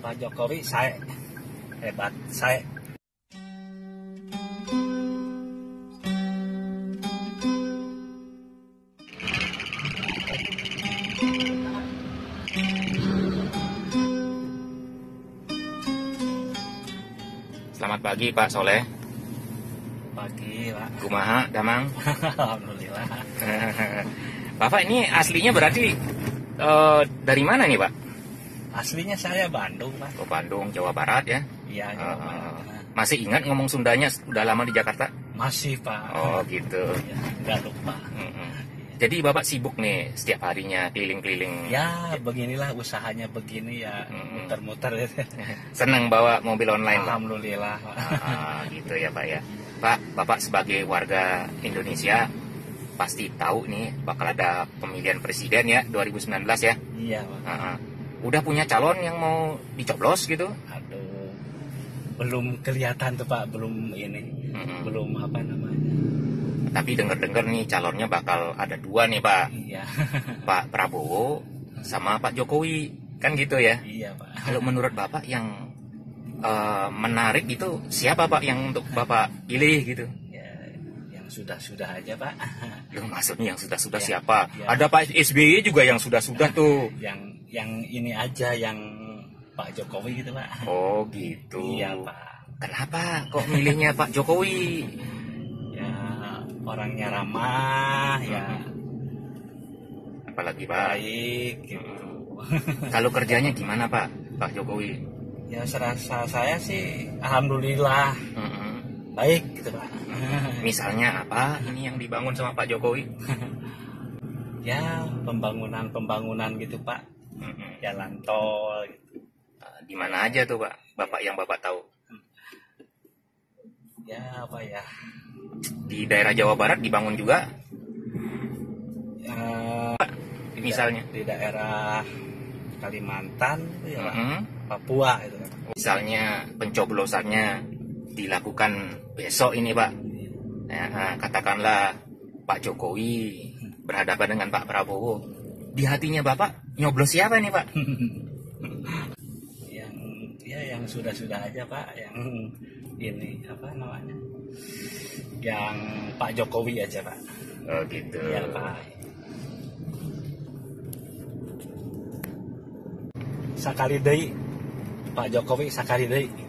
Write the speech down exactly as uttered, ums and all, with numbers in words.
Pak Jokowi saya hebat, saya. Selamat pagi Pak Soleh. Pagi Pak. Kumaha damang. Alhamdulillah. Bapak ini aslinya berarti uh, dari mana nih Pak? Aslinya saya Bandung Pak. Oh, Bandung, Jawa Barat ya? Iya, Jawa Uh, Barat. masih ingat ngomong Sundanya udah lama di Jakarta? Masih Pak. Oh gitu. Ya, nggak lupa. Mm-mm. Jadi Bapak sibuk nih setiap harinya keliling-keliling. Ya beginilah usahanya begini ya, Mm-mm. muter-muter. Seneng bawa mobil online Pak? Alhamdulillah Pak. Ah, gitu ya Pak ya. Pak, Bapak sebagai warga Indonesia pasti tahu nih bakal ada pemilihan presiden ya dua ribu sembilan belas ya. Iya Pak. Ah, udah punya calon yang mau dicoblos gitu? Aduh, belum kelihatan tuh Pak, belum ini, Mm-mm. belum apa namanya. Tapi denger-denger nih calonnya bakal ada dua nih Pak. Iya. Pak Prabowo sama Pak Jokowi. Kan gitu ya. Iya Pak. Kalau menurut Bapak yang uh, menarik itu siapa Pak yang untuk Bapak pilih gitu? Ya, yang sudah-sudah aja Pak. Loh, maksudnya yang sudah-sudah Ya, siapa? ya. Ada Pak S B Y juga yang sudah-sudah tuh. Yang yang ini aja, yang Pak Jokowi gitu Pak. Oh gitu. Iya Pak. Kenapa kok milihnya Pak Jokowi? Ya orangnya ramah, ya Apalagi Pak? baik gitu. Kalau kerjanya gimana Pak? Pak Jokowi? Ya serasa saya sih alhamdulillah Mm-mm. baik gitu Pak. Misalnya apa ini yang dibangun sama Pak Jokowi? Ya pembangunan-pembangunan gitu Pak. Mm-mm. Jalan tol gitu. Uh, Di mana aja tuh Pak? Bapak yang Bapak tahu? Ya apa ya? Di daerah Jawa Barat dibangun juga Eh, misalnya? di daerah Kalimantan gitu ya Pak. Mm-mm. Papua itu kan. Misalnya pencoblosannya dilakukan besok ini Pak. Nah, nah, katakanlah Pak Jokowi berhadapan dengan Pak Prabowo. Di hatinya Bapak nyoblos siapa nih Pak? Yang ya yang sudah-sudah aja Pak, yang ini apa namanya? Yang Pak Jokowi aja Pak. Oh gitu. Iya Pak. Sakali deui Pak Jokowi sakali deui.